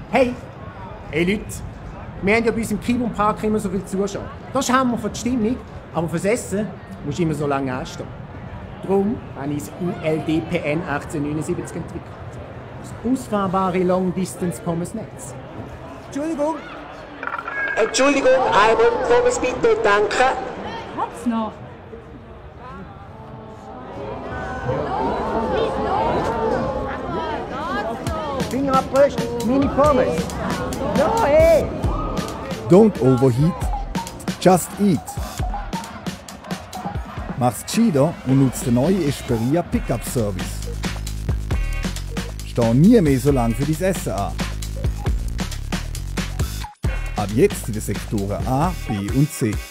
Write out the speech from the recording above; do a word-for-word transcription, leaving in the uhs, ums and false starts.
Hey, hey Leute, wir haben ja bei uns im Kino und Park immer so viel Zuschauer. Das ist Hammer für die Stimmung, aber fürs Essen musst du immer so lange anstehen. Darum habe ich das U L D P N achtzehnhundertneunundsiebzig entwickelt. Das ausfahrbare Long-Distance-Pommes-Netz. Entschuldigung. Entschuldigung, einmal Pommes bitte, danke. Hat's noch? Finger abbrüst, meine Pommes. Ja, hey! Don't overheat, just eat. Mach's gescheiter und nutzt den neuen Esperia Pickup Service. Steh nie mehr so lange für dein Essen an. Ab jetzt in den Sektoren A, B und C.